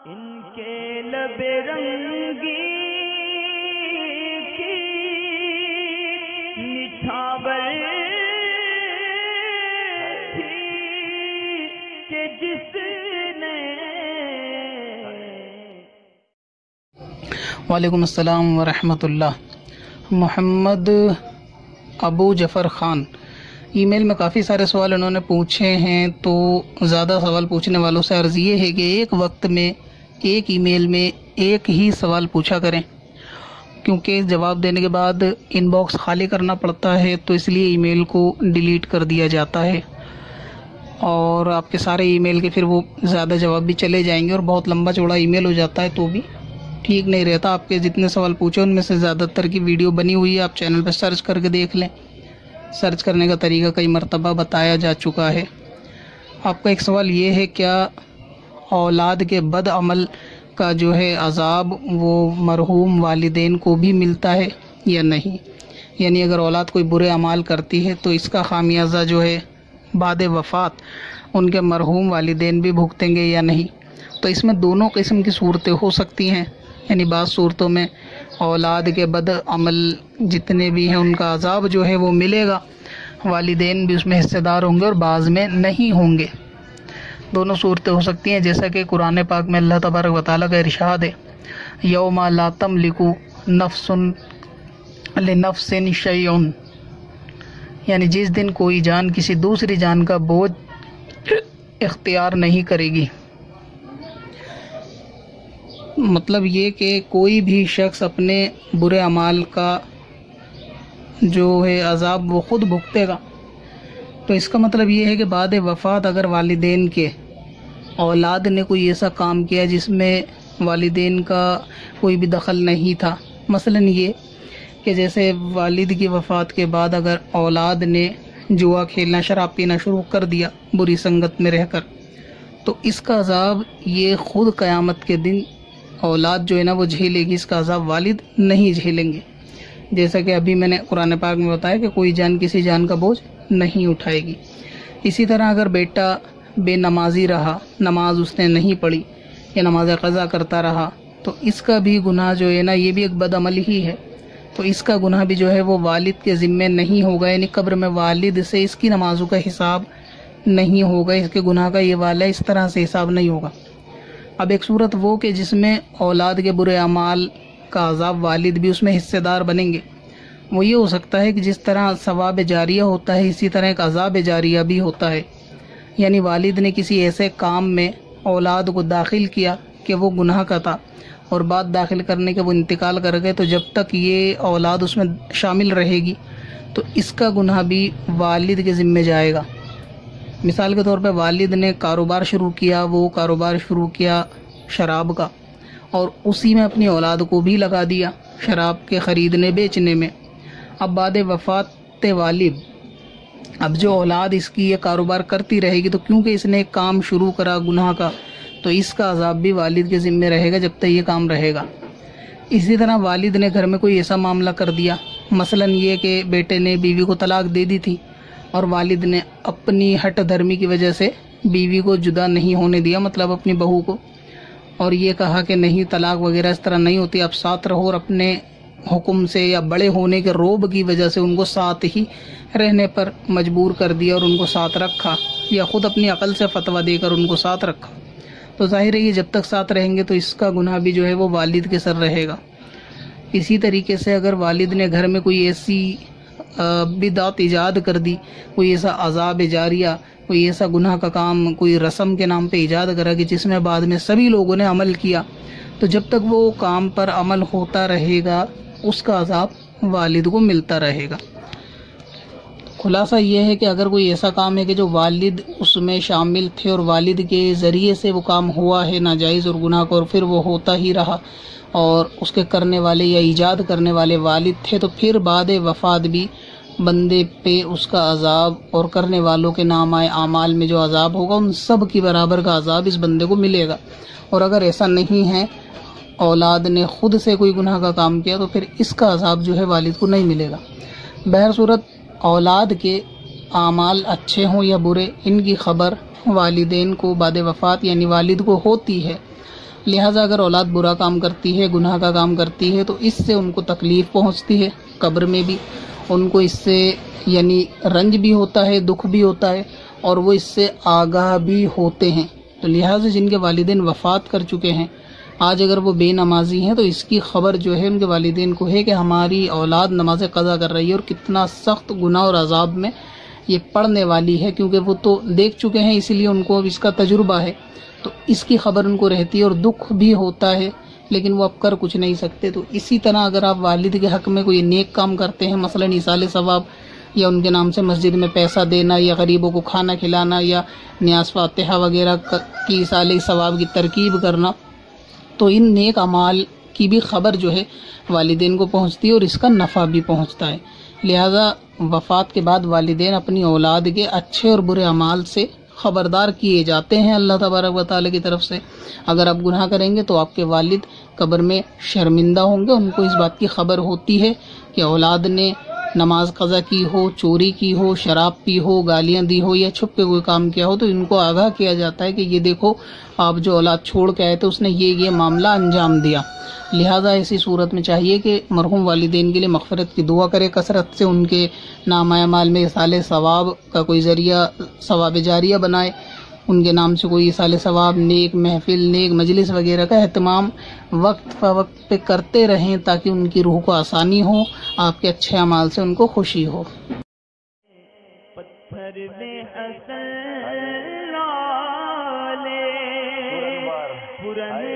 ان کے لب رنگی کی نچھاور تھی کہ جس نے وعلیکم السلام ورحمۃ اللہ۔ محمد ابو جعفر خان ای میل میں کافی سارے سوال انہوں نے پوچھے ہیں، تو زیادہ سوال پوچھنے والوں سے عرض یہ ہے کہ ایک وقت میں ایک ای میل میں ایک ہی سوال پوچھا کریں، کیونکہ جواب دینے کے بعد ان باکس خالی کرنا پڑتا ہے، تو اس لیے ای میل کو ڈیلیٹ کر دیا جاتا ہے، اور آپ کے سارے ای میل کے پھر وہ زیادہ جواب بھی چلے جائیں گے، اور بہت لمبا چوڑا ای میل ہو جاتا ہے تو بھی ٹھیک نہیں رہتا۔ آپ کے جتنے سوال پوچھے ان میں سے زیادہ تر کی ویڈیو بنی ہوئی ہے، آپ چینل پہ سرچ کر کے دیکھ لیں۔ سرچ کرنے کا طریقہ کئی مرتبہ بتایا جا چکا ہے۔ آپ کا ایک سوال یہ ہے، کیا اولاد کے بد عمل کا جو ہے عذاب وہ مرحوم والدین کو بھی ملتا ہے یا نہیں؟ یعنی اگر اولاد کوئی برے اعمال کرتی ہے تو اس کا خامیازہ جو ہے بعد وفات ان کے مرحوم والدین بھی بھگتیں گے یا نہیں؟ تو اس میں دونوں قسم کی صورتیں ہو سکتی ہیں، یعنی بعض صورتوں میں اولاد کے بد عمل جتنے بھی ہیں ان کا عذاب جو ہے وہ ملے گا، والدین بھی اس میں حصے دار ہوں گے، اور بعض میں نہیں ہوں گے۔ دونوں صورتیں ہو سکتی ہیں، جیسا کہ قرآن پاک میں اللہ تبارک و تعالیٰ کا ارشاد ہے، یوم لا تملک نفس لنفس شیء، یعنی جس دن کوئی جان کسی دوسری جان کا بوجھ اختیار نہیں کرے گی۔ مطلب یہ کہ کوئی بھی شخص اپنے برے اعمال کا جو ہے عذاب وہ خود بھگتے گا۔ تو اس کا مطلب یہ ہے کہ بعد وفات اگر والدین کے اولاد نے کوئی ایسا کام کیا جس میں والدین کا کوئی بھی دخل نہیں تھا، مثلا یہ کہ جیسے والد کی وفات کے بعد اگر اولاد نے جوا کھیلنا، شراب پینا شروع کر دیا بری سنگت میں رہ کر، تو اس کا عذاب یہ خود قیامت کے دن اولاد جو ہے نا وہ جھیلے گی، اس کا عذاب والد نہیں جھیلیں گے۔ جیسا کہ ابھی میں نے قرآن پاک میں بتایا کہ کوئی جان کسی جان کا بوجھ نہیں اٹھائے گی۔ اسی طرح اگر بیٹا بے نمازی رہا، نماز اس نے نہیں پڑھی یا نماز قضا کرتا رہا، تو اس کا بھی گناہ جو ہے نا یہ بھی ایک بد عمل ہی ہے، تو اس کا گناہ بھی جو ہے وہ والد کے ذمے نہیں ہوگا، یعنی قبر میں والد سے اس کی نمازوں کا حساب نہیں ہوگا، اس کے گناہ کا یہ والا اس طرح سے حساب نہیں ہوگا۔ اب ایک صورت وہ کہ جس میں اولاد کے برے اعمال کا عذاب والد بھی اس میں حصے دار بنیں گے، وہ یہ ہو سکتا ہے کہ جس طرح ثواب جاریہ ہوتا ہے اسی طرح ایک عذاب جاریہ بھی ہوتا ہے، یعنی والد نے کسی ایسے کام میں اولاد کو داخل کیا کہ وہ گناہ کا تھا، اور بعد داخل کرنے کے وہ انتقال کر گئے، تو جب تک یہ اولاد اس میں شامل رہے گی تو اس کا گناہ بھی والد کے ذمے جائے گا۔ مثال کے طور پہ والد نے کاروبار شروع کیا، وہ کاروبار شروع کیا شراب کا، اور اسی میں اپنی اولاد کو بھی لگا دیا شراب کے خریدنے بیچنے میں۔ اب بعد وفات والد اب جو اولاد اس کی یہ کاروبار کرتی رہے گی، تو کیونکہ اس نے ایک کام شروع کرا گناہ کا، تو اس کا عذاب بھی والد کے ذمے رہے گا جب تک یہ کام رہے گا۔ اسی طرح والد نے گھر میں کوئی ایسا معاملہ کر دیا، مثلا یہ کہ بیٹے نے بیوی کو طلاق دے دی تھی، اور والد نے اپنی ہٹ دھرمی کی وجہ سے بیوی کو جدا نہیں ہونے دیا، مطلب اپنی بہو کو، اور یہ کہا کہ نہیں طلاق وغیرہ اس طرح نہیں ہوتی، آپ ساتھ رہو، اور اپنے حکم سے یا بڑے ہونے کے روب کی وجہ سے ان کو ساتھ ہی رہنے پر مجبور کر دیا اور ان کو ساتھ رکھا، یا خود اپنی عقل سے فتویٰ دے کر ان کو ساتھ رکھا، تو ظاہر ہے یہ جب تک ساتھ رہیں گے تو اس کا گناہ بھی جو ہے وہ والد کے سر رہے گا۔ اسی طریقے سے اگر والد نے گھر میں کوئی ایسی بدعت ایجاد کر دی، کوئی ایسا عذاب جاریہ، کوئی ایسا گناہ کا کام کوئی رسم کے نام پہ ایجاد کرا کہ جس میں بعد میں سبھی لوگوں نے عمل کیا، تو جب تک وہ کام پر عمل ہوتا رہے گا اس کا عذاب والد کو ملتا رہے گا۔ خلاصہ یہ ہے کہ اگر کوئی ایسا کام ہے کہ جو والد اس میں شامل تھے اور والد کے ذریعے سے وہ کام ہوا ہے ناجائز اور گناہ کو، اور پھر وہ ہوتا ہی رہا اور اس کے کرنے والے یا ایجاد کرنے والے والد تھے، تو پھر بعد وفات بھی بندے پہ اس کا عذاب اور کرنے والوں کے نامۂ اعمال میں جو عذاب ہوگا ان سب کی برابر کا عذاب اس بندے کو ملے گا۔ اور اگر ایسا نہیں ہے، اولاد نے خود سے کوئی گناہ کا کام کیا، تو پھر اس کا عذاب جو ہے والد کو نہیں ملے گا۔ بہر صورت اولاد کے اعمال اچھے ہوں یا برے، ان کی خبر والدین کو بعد وفات یعنی والد کو ہوتی ہے، لہٰذا اگر اولاد برا کام کرتی ہے، گناہ کا کام کرتی ہے، تو اس سے ان کو تکلیف پہنچتی ہے، قبر میں بھی ان کو اس سے یعنی رنج بھی ہوتا ہے، دکھ بھی ہوتا ہے، اور وہ اس سے آگاہ بھی ہوتے ہیں۔ تو لہٰذا جن کے والدین وفات کر چکے ہیں، آج اگر وہ بے نمازی ہیں تو اس کی خبر جو ہے ان کے والدین کو ہے کہ ہماری اولاد نماز قضا کر رہی ہے، اور کتنا سخت گناہ اور عذاب میں یہ پڑنے والی ہے، کیونکہ وہ تو دیکھ چکے ہیں، اسی لیے ان کو اب اس کا تجربہ ہے، تو اس کی خبر ان کو رہتی ہے اور دکھ بھی ہوتا ہے، لیکن وہ اب کر کچھ نہیں سکتے۔ تو اسی طرح اگر آپ والد کے حق میں کوئی نیک کام کرتے ہیں، مثلا ایصال ثواب، یا ان کے نام سے مسجد میں پیسہ دینا، یا غریبوں کو کھانا کھلانا، یا نیاز فاتحہ وغیرہ کی ایصال ثواب کی ترکیب کرنا، تو ان نیک اعمال کی بھی خبر جو ہے والدین کو پہنچتی ہے اور اس کا نفع بھی پہنچتا ہے۔ لہذا وفات کے بعد والدین اپنی اولاد کے اچھے اور برے اعمال سے خبردار کیے جاتے ہیں اللہ تبارک و تعالیٰ کی طرف سے۔ اگر آپ گناہ کریں گے تو آپ کے والد قبر میں شرمندہ ہوں گے، ان کو اس بات کی خبر ہوتی ہے کہ اولاد نے نماز قضا کی ہو، چوری کی ہو، شراب پی ہو، گالیاں دی ہو، یا چھپ کے کوئی کام کیا ہو، تو ان کو آگاہ کیا جاتا ہے کہ یہ دیکھو آپ جو اولاد چھوڑ کے آئے تھے اس نے یہ معاملہ انجام دیا۔ لہٰذا ایسی صورت میں چاہیے کہ مرحوم والدین کے لیے مغفرت کی دعا کرے، کثرت سے ان کے نامہ اعمال میں ایصال ثواب کا کوئی ذریعہ ثواب جاریہ بنائے، ان کے نام سے کوئی ایصال ثواب، نیک محفل، نیک مجلس وغیرہ کا اہتمام وقت فوقت پہ کرتے رہیں، تاکہ ان کی روح کو آسانی ہو، آپ کے اچھے اعمال سے ان کو خوشی ہو۔ پتھر میں حسن لالے پرانے